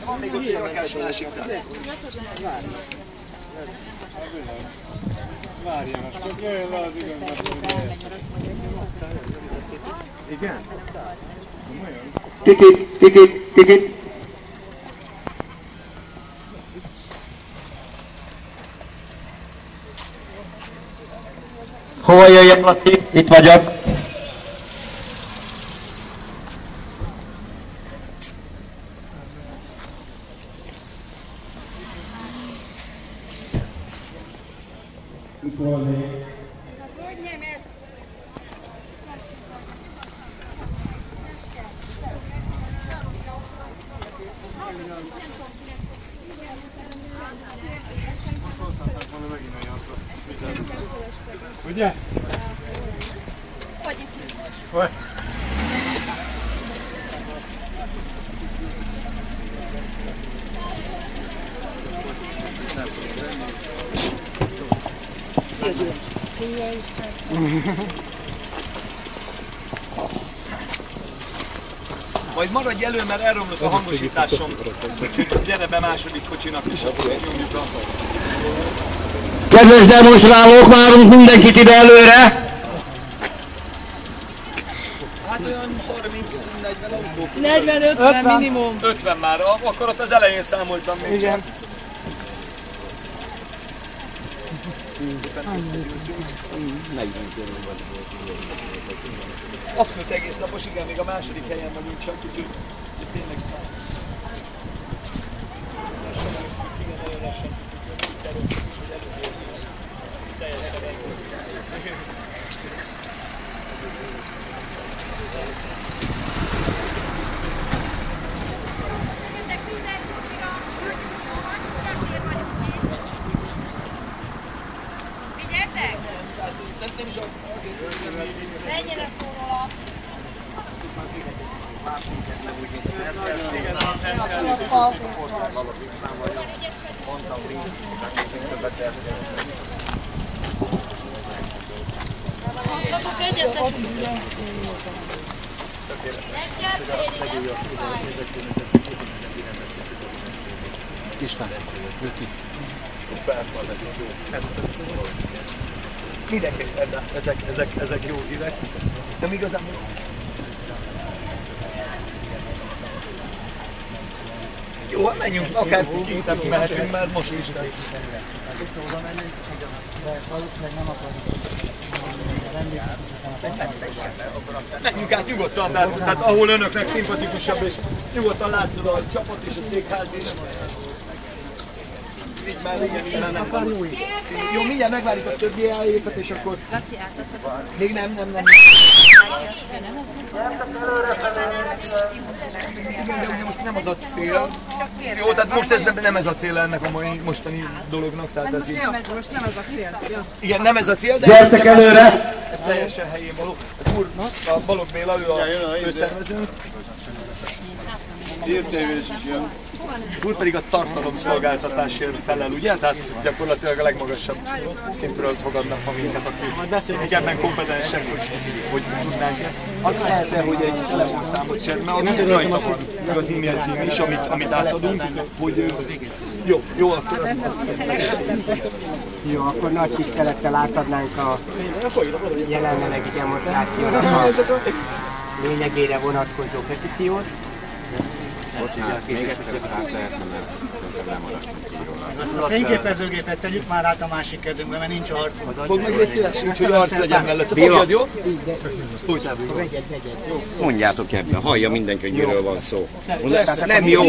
Van még ott egy rakás másik zászló. Várja, most csak jöjjön le az igazgató. Igen? Kikit, kikit, kikit. Hova jöjjön, Laci? Itt vagyok. Itt volnék. Ugye? Vagy itt is. Vagy? Vagy maradj elő, mert elromlott a hangosításom. Gyere be második kocsinak is, akkor nyomjuk a... Kedves demonstrálók, várunk mindenkit ide előre! Hát olyan 30-40 autók. 40-50 minimum. 50 már, akkor ott az elején számoltam még. Igen. Abszolút egész napos, igen, még a második helyen vagyunk csak, úgyhogy tényleg... Igen, nagyon lassan tudjuk, tervezzük is, hogy előbb teljesen Figyeltek? nem is azért, Menjen a szóról. Kapok egyet, István, Lőti. szuper, mindenképpen, ezek jó hírek. Nem igazán jó, hát menjünk, akár kintebb mehetünk, mert most is nem. Menjünk át nyugodtan, tehát ahol önöknek szimpatikusabb, és nyugodtan látszod a csapat és a székház is. Így már igen, nem van. Jó, mindjárt megvárjuk a többi eljöket, és akkor... Még nem. Igen, de ugye most nem az a cél. Jó, tehát most ez nem ez a cél ennek a mai mostani dolognak, tehát ez így... most nem ez a cél. Igen, nem ez a cél, de... Gyertek előre! Ez teljesen helyén való. A Balogh Béla, ő a főszervezőnk. Hírtévés is jön. Úr pedig a tartalomszolgáltatásért felel, ugye? Tehát gyakorlatilag a legmagasabb szintről fogadnak ma minket, akik ebben kompetensek, hogy tudnánk. Az lehet, hogy egy telefonszámot cserélni, mert nem rajta meg az e-mail cím is, amit átadunk, hogy jó, akkor azt Jó, akkor nagy tisztelettel átadnánk a jelenlegi demonstrációnak a lényegére vonatkozó petíciót. Bocsánat, még egyszer ezt át lehetne, mert szerintem nem maradtunk ki róla. Azt a fényképezőgépet tegyük már át a másik kezünkbe, mert nincs arcunk. Fogd meg egy szíves, úgy, hogy arc legyen mellette. Fogjad, jó? Mondjátok ebben, hallja mindenki, hogy miről van szó. Nem jó,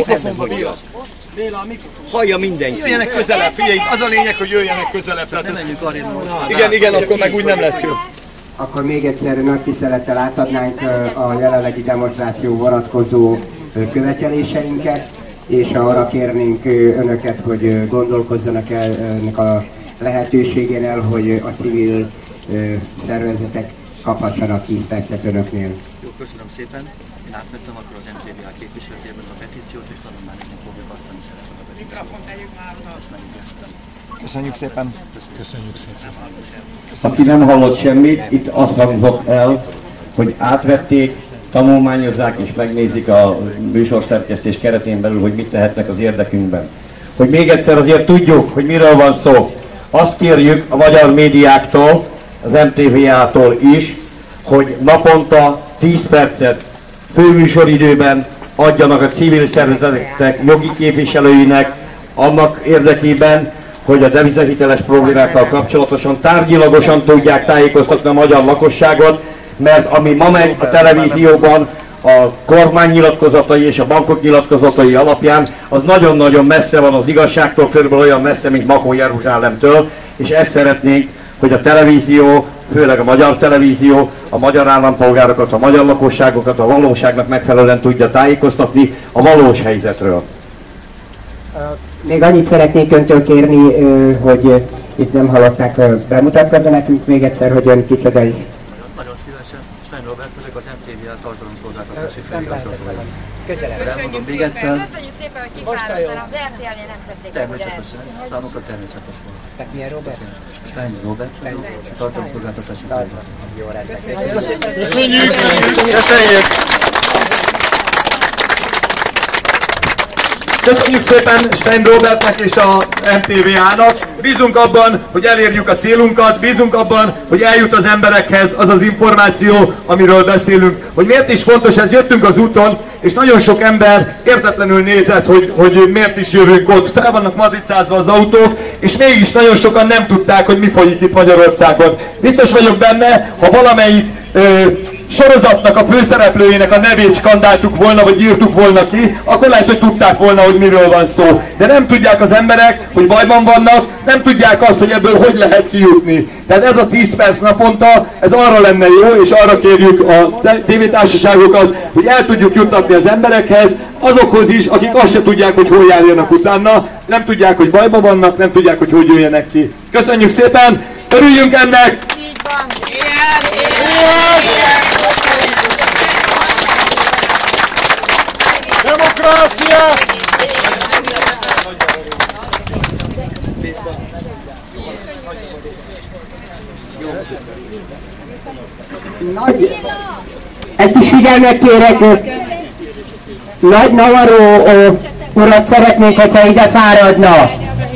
hallja mindenki. Jöjjenek közelebb, figyelj, az a lényeg, hogy jöjjenek közelebb. Tehát ez... Igen, akkor meg úgy nem lesz jó. Akkor még egyszer nagy tisztelettel átadnánk a jelenlegi demonstráció vonatkozó követeléseinket, és arra kérnénk önöket, hogy gondolkozzanak el ennek a lehetőségén el, hogy a civil szervezetek kaphassanak 10 percet önöknél. Jó, köszönöm szépen. Én átvettem akkor az MTVA képviseletében a petíciót, és tanulmányozni fogjuk azt, ami szeretem a petíciót. Mikrofon tegyük már oda. Köszönjük szépen. Köszönjük szépen. Aki nem hallott semmit, itt azt hangzott el, hogy átvették tanulmányozzák és megnézik a műsorszerkesztés keretén belül, hogy mit tehetnek az érdekünkben. Hogy még egyszer azért tudjuk, hogy miről van szó. Azt kérjük a magyar médiáktól, az MTV-tól is, hogy naponta 10 percet főműsoridőben adjanak a civil szervezetek jogi képviselőinek annak érdekében, hogy a devizahiteles problémákkal kapcsolatosan tárgyilagosan tudják tájékoztatni a magyar lakosságot, mert ami ma megy a televízióban a kormány nyilatkozatai és a bankok nyilatkozatai alapján, az nagyon-nagyon messze van az igazságtól, körülbelül olyan messze, mint Makó Jeruzsálemtől, és ezt szeretnénk, hogy a televízió, főleg a magyar televízió, a magyar állampolgárokat, a magyar lakosságokat a valóságnak megfelelően tudja tájékoztatni a valós helyzetről. Még annyit szeretnék öntől kérni, hogy itt nem hallották, bemutatkozza nekünk még egyszer, hogy ön kicsoda is. Nagyon szívesen. Stein Robert vagyok, az MTV-el tartalomszolgáltatási főigazgatója. Köszönjük szépen, hogy kifáradt, mert az RTL-nél nem tették meg, hogy Természetes, számukra természetes volt. Tehát milyen Robert? Stein Robert vagyok, tartalomszolgáltatási főigazgatója. Jó, rendben. Köszönjük! Köszönjük! Köszönjük szépen Stein Robertnek és a MTV-nak. Bízunk abban, hogy elérjük a célunkat, bízunk abban, hogy eljut az emberekhez az az információ, amiről beszélünk. Hogy miért is fontos ez, jöttünk az úton, és nagyon sok ember értetlenül nézett, hogy miért is jövünk ott. Fel vannak matricázva az autók, és mégis nagyon sokan nem tudták, hogy mi folyik itt Magyarországon. Biztos vagyok benne, ha valamelyik sorozatnak a főszereplőjének a nevét skandáltuk volna, vagy írtuk volna ki, akkor lehet, hogy tudták volna, hogy miről van szó. De nem tudják az emberek, hogy bajban vannak, nem tudják azt, hogy ebből hogy lehet kijutni. Tehát ez a 10 perc naponta, ez arra lenne jó, és arra kérjük a tévétársaságokat, hogy el tudjuk juttatni az emberekhez, azokhoz is, akik azt se tudják, hogy hol járjanak utána, nem tudják, hogy bajban vannak, nem tudják, hogy hogy jöjjenek ki. Köszönjük szépen, örüljünk ennek! Demokrácia! Egy kis figyelmet kérek, Nagy Navarro urat szeretnék, hogyha ide fáradna.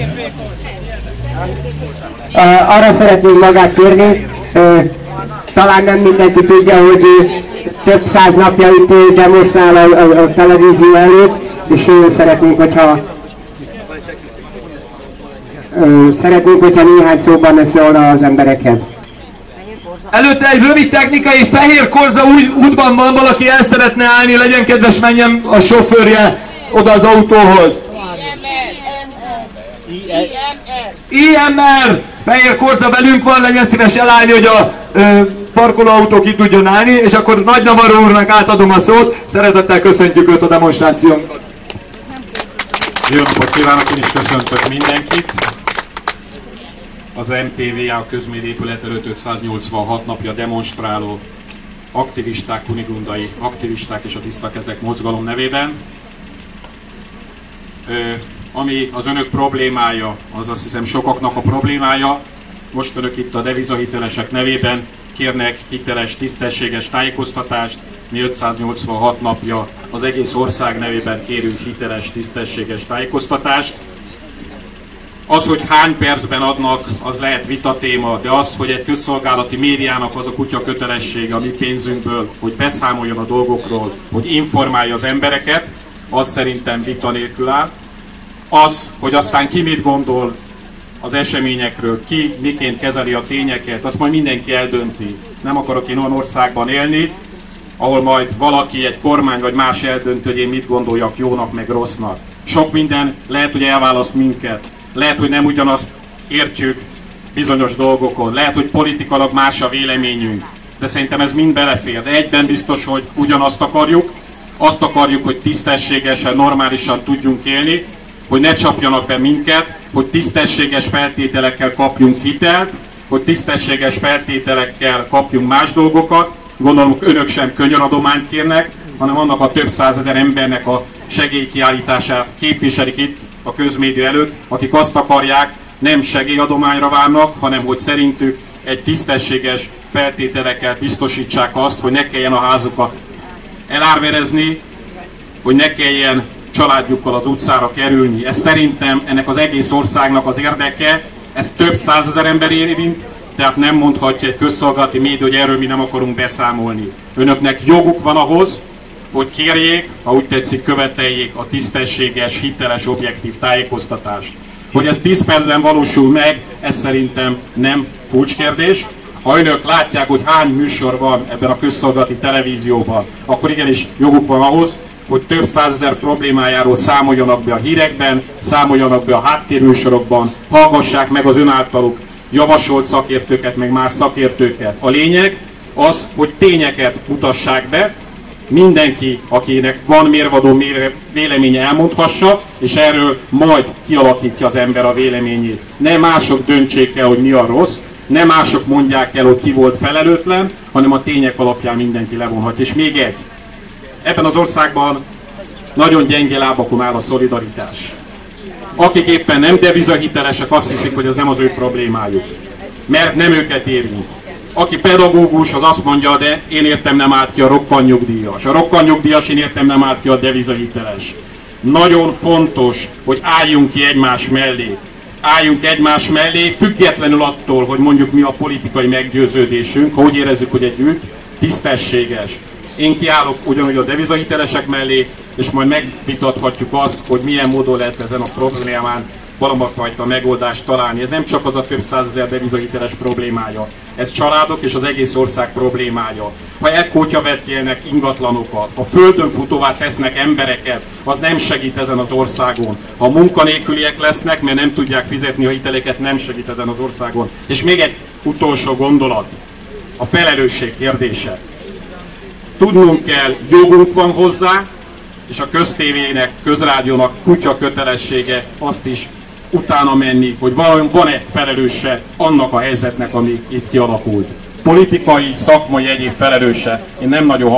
Arra szeretnénk magát kérni, talán nem mindenki tudja, hogy több száz napja itt demonstrál a televízió előtt, és szeretnénk, hogyha néhány szóban szólna az emberekhez. Előtte egy rövid technika, és Fehér Korza útban van, valaki el szeretne állni, legyen kedves, menjen a sofőrje oda az autóhoz. IMR! Fehér Korza velünk van, legyen szíves elállni, hogy a parkolóautó ki tudjon állni, és akkor Nagy Navarro úrnak átadom a szót, szeretettel köszöntjük őt a demonstrációnkon. Jó napot kívánok, én is köszöntök mindenkit. Az MTV a közmédiaépület előtt 586 napja demonstráló aktivisták, kunigundai aktivisták és a Tiszta Kezek mozgalom nevében. Ami az önök problémája, az azt hiszem sokaknak a problémája. Most önök itt a devizahitelesek nevében kérnek hiteles, tisztességes tájékoztatást. Mi 586 napja az egész ország nevében kérünk hiteles, tisztességes tájékoztatást. Az, hogy hány percben adnak, az lehet vitatéma, de az, hogy egy közszolgálati médiának az a kutya kötelessége a mi pénzünkből, hogy beszámoljon a dolgokról, hogy informálja az embereket, az szerintem vita nélkül áll. Az, hogy aztán ki mit gondol az eseményekről, ki miként kezeli a tényeket, azt majd mindenki eldönti. Nem akarok én olyan országban élni, ahol majd valaki, egy kormány vagy más eldönti, hogy én mit gondoljak jónak meg rossznak. Sok minden lehet, hogy elválaszt minket. Lehet, hogy nem ugyanazt értjük bizonyos dolgokon. Lehet, hogy politikailag más a véleményünk. De szerintem ez mind belefér. De egyben biztos, hogy ugyanazt akarjuk. Azt akarjuk, hogy tisztességesen, normálisan tudjunk élni, hogy ne csapjanak be minket, hogy tisztességes feltételekkel kapjunk hitelt, hogy tisztességes feltételekkel kapjunk más dolgokat. Gondolom, önök sem könyöradományt kérnek, hanem annak a több százezer embernek a segélykiállítását képviselik itt a közmédia előtt, akik azt akarják, nem segélyadományra várnak, hanem hogy szerintük egy tisztességes feltételekkel biztosítsák azt, hogy ne kelljen a házukat elárverezni, hogy ne kelljen családjukkal az utcára kerülni. Ez szerintem ennek az egész országnak az érdeke, ez több százezer ember érint, tehát nem mondhatja egy közszolgálati média, hogy erről mi nem akarunk beszámolni. Önöknek joguk van ahhoz, hogy kérjék, ha úgy tetszik, követeljék a tisztességes, hiteles, objektív tájékoztatást. Hogy ez 10 percben valósul meg, ez szerintem nem kulcskérdés. Ha önök látják, hogy hány műsor van ebben a közszolgálati televízióban, akkor igenis joguk van ahhoz, hogy több százezer problémájáról számoljanak be a hírekben, számoljanak be a háttérműsorokban, hallgassák meg az ön általuk javasolt szakértőket, meg más szakértőket. A lényeg az, hogy tényeket mutassák be, mindenki, akinek van mérvadó véleménye, elmondhassa, és erről majd kialakítja az ember a véleményét. Ne mások döntsék el, hogy mi a rossz, ne mások mondják el, hogy ki volt felelőtlen, hanem a tények alapján mindenki levonhat. És még egy, ebben az országban nagyon gyenge lábakon áll a szolidaritás. Akik éppen nem devizahitelesek, azt hiszik, hogy ez nem az ő problémájuk, mert nem őket érint. Aki pedagógus, az azt mondja, de én értem nem állt ki a rokkantnyugdíjas. A rokkantnyugdíjas, én értem nem állt ki a devizahiteles. Nagyon fontos, hogy álljunk ki egymás mellé. Álljunk egymás mellé, függetlenül attól, hogy mondjuk mi a politikai meggyőződésünk, ha úgy érezzük, hogy egy ügy tisztességes. Én kiállok ugyanúgy a devizahitelesek mellé, és majd megvitathatjuk azt, hogy milyen módon lehet ezen a problémán valamifajta megoldást találni. Ez nem csak az a több százezer devizahiteles problémája, ez családok és az egész ország problémája. Ha elkótyavetjelnek ingatlanokat, ha földön futóvá tesznek embereket, az nem segít ezen az országon. Ha munkanélküliek lesznek, mert nem tudják fizetni a hiteleket, nem segít ezen az országon. És még egy utolsó gondolat, a felelősség kérdése. Tudnunk kell, jogunk van hozzá, és a köztévének, közrádiónak kutya kötelessége azt is utána menni, hogy van-e felelőse annak a helyzetnek, ami itt kialakult. Politikai, szakmai, egyéb felelőse. Én nem nagyon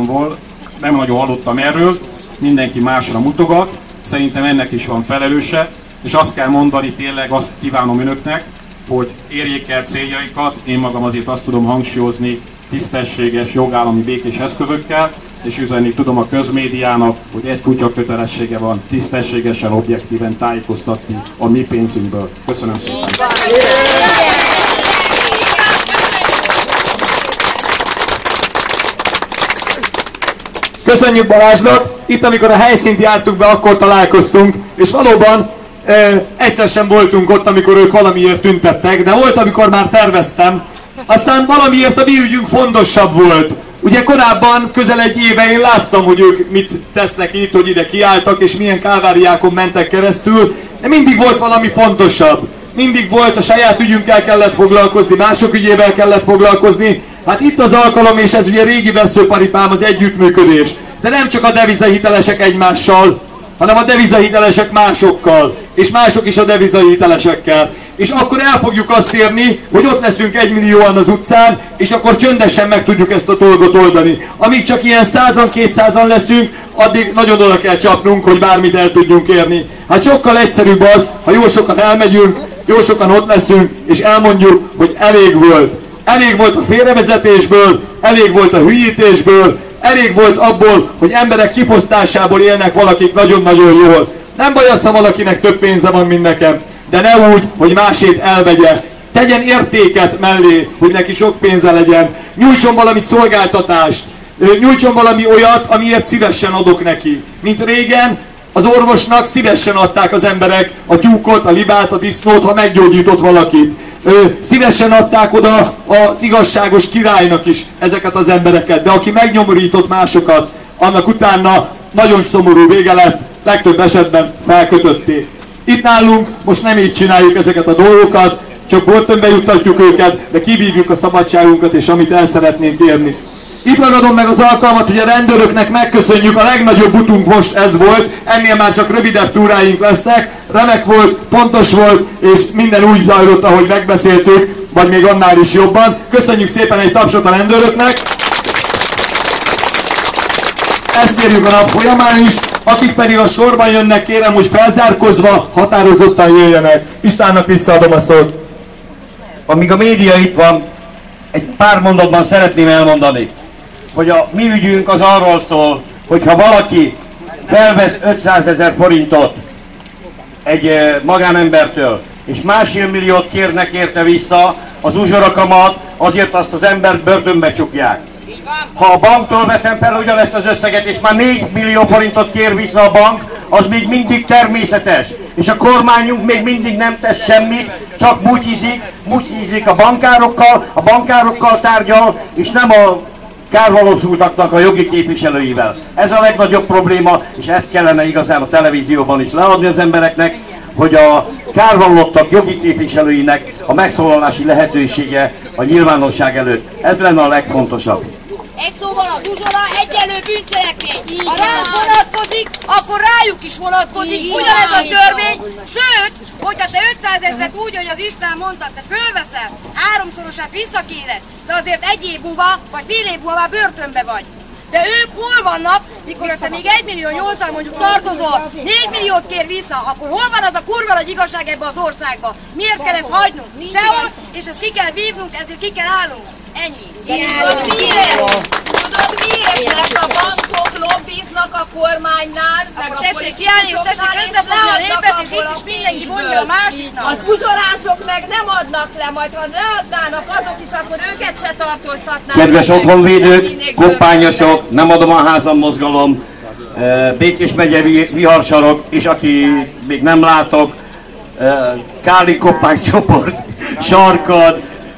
hallottam erről, mindenki másra mutogat, szerintem ennek is van felelőse, és azt kell mondani, tényleg azt kívánom önöknek, hogy érjék el céljaikat, én magam azért azt tudom hangsúlyozni, tisztességes, jogállami, békés eszközökkel, és üzenni tudom a közmédiának, hogy egy kutya kötelessége van tisztességesen, objektíven tájékoztatni a mi pénzünkből. Köszönöm szépen! Köszönjük Balázsnak! Itt, amikor a helyszínt jártuk be, akkor találkoztunk, és valóban egyszer sem voltunk ott, amikor ők valamiért tüntettek, de volt, amikor már terveztem. Aztán valamiért a mi ügyünk fontosabb volt. Ugye korábban, közel egy éve én láttam, hogy ők mit tesznek itt, hogy ide kiálltak, és milyen káváriákon mentek keresztül, de mindig volt valami fontosabb. Mindig volt, a saját ügyünkkel kellett foglalkozni, mások ügyével kellett foglalkozni. Hát itt az alkalom, és ez ugye régi veszőparipám, az együttműködés. De nem csak a devizahitelesek egymással, hanem a devizahitelesek másokkal, és mások is a devizahitelesekkel. És akkor el fogjuk azt érni, hogy ott leszünk 1 millióan az utcán, és akkor csöndesen meg tudjuk ezt a dolgot oldani. Amíg csak ilyen 100-an, 200-an leszünk, addig nagyon oda kell csapnunk, hogy bármit el tudjunk érni. Hát sokkal egyszerűbb az, ha jó sokan elmegyünk, jó sokan ott leszünk, és elmondjuk, hogy elég volt. Elég volt a félrevezetésből, elég volt a hülyítésből, elég volt abból, hogy emberek kifosztásából élnek valakik nagyon-nagyon jól. Nem baj az, ha valakinek több pénze van, mint nekem, de ne úgy, hogy másét elvegye. Tegyen értéket mellé, hogy neki sok pénze legyen. Nyújtson valami szolgáltatást, nyújtson valami olyat, amiért szívesen adok neki. Mint régen, az orvosnak szívesen adták az emberek a tyúkot, a libát, a disznót, ha meggyógyított valakit. Szívesen adták oda az igazságos királynak is ezeket az embereket, de aki megnyomorított másokat, annak utána nagyon szomorú vége lett, legtöbb esetben felkötötték. Itt nálunk most nem így csináljuk ezeket a dolgokat, csak börtönbe juttatjuk őket, de kivívjuk a szabadságunkat és amit el szeretnénk érni. Itt ragadom meg az alkalmat, hogy a rendőröknek megköszönjük, a legnagyobb utunk most ez volt, ennél már csak rövidebb túráink lesznek, remek volt, pontos volt, és minden úgy zajlott, ahogy megbeszéltük, vagy még annál is jobban. Köszönjük szépen, egy tapsot a rendőröknek! Ezt kérjük a nap folyamán is, akik pedig a sorban jönnek, kérem, hogy felzárkozva, határozottan jöjjenek. Istvánnak visszaadom a szót. Amíg a média itt van, egy pár mondatban szeretném elmondani. hogy a mi ügyünk az arról szól, hogyha valaki felvesz 500 000 forintot egy magánembertől, és 1,5 milliót kérnek érte vissza, az uzsorakamat, azért azt az embert börtönbe csukják. Ha a banktól veszem fel ugyanezt az összeget, és már 4 millió forintot kér vissza a bank, az még mindig természetes. És a kormányunk még mindig nem tesz semmit, csak mutyizik a bankárokkal tárgyal, és nem a kárvalósultaknak a jogi képviselőivel. Ez a legnagyobb probléma, és ezt kellene igazán a televízióban is leadni az embereknek, hogy a kárvallottak jogi képviselőinek a megszólalási lehetősége a nyilvánosság előtt. Ez lenne a legfontosabb. Egy szóval az uzsora egyenlő bűncselekmény. Ha ránk vonatkozik, akkor rájuk is vonatkozik ugyanez a törvény, sőt, hogyha te 500 000-et úgy, hogy az István mondta, te fölveszel, 3-szorosát visszakéred, de azért egy év múlva, vagy fél év múlva már börtönbe vagy. De ők hol vannak, mikor te még 1,8 millió mondjuk tartozol, 4 milliót kér vissza, akkor hol van az a kurva nagy igazság ebbe az országba? Miért kell ezt hagynunk? Sehol, és ezt ki kell vívnunk, ezért ki kell állnunk. Ennyi. Tudod miért? Mert a bankok lobbiznak a kormánynál, meg akkor a tessék kiállni, és tessék összefogni a népet, és itt is mindenki mondja a másiknak. Az uzsorások meg nem adnak le, majd ha leadnának azok is, akkor őket se tartóztatnák. Kedves otthonvédők, koppányosok, nem adom a házam mozgalom, Békés megye viharsarok, és aki még nem látok, Káli koppánycsoport, Sarkad,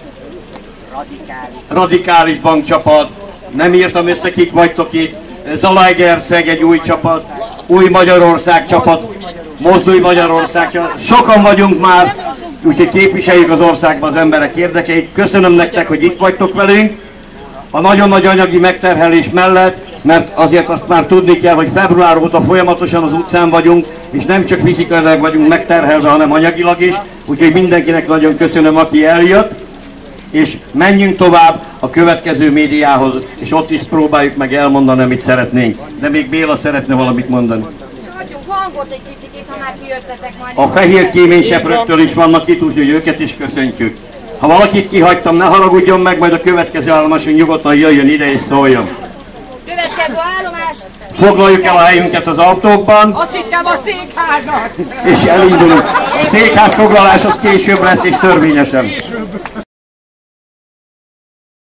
radikális bankcsapat, nem írtam össze, kik vagytok itt, Zalaegerszeg egy új csapat, Új Magyarország csapat, Mozdulj Magyarország csapat, sokan vagyunk már, úgyhogy képviseljük az országban az emberek érdekeit. Köszönöm nektek, hogy itt vagytok velünk, a nagyon nagy anyagi megterhelés mellett, mert azért azt már tudni kell, hogy február óta folyamatosan az utcán vagyunk, és nem csak fizikailag vagyunk megterhelve, hanem anyagilag is, úgyhogy mindenkinek nagyon köszönöm, aki eljött. És menjünk tovább a következő médiához, és ott is próbáljuk meg elmondani, amit szeretnénk. De még Béla szeretne valamit mondani. Adjunk hangot egy kicsit, ha már kijöttetek majd. A fehér kéményseprőktől is vannak itt, úgyhogy őket is köszöntjük. Ha valakit kihagytam, ne haragudjon meg, majd a következő állomáson nyugodtan jöjjön ide és szóljon. Következő állomás. Foglaljuk el a helyünket az autókban. Azt hittem a székházat! És elindulunk. A székház foglalás az később lesz és törvényesen.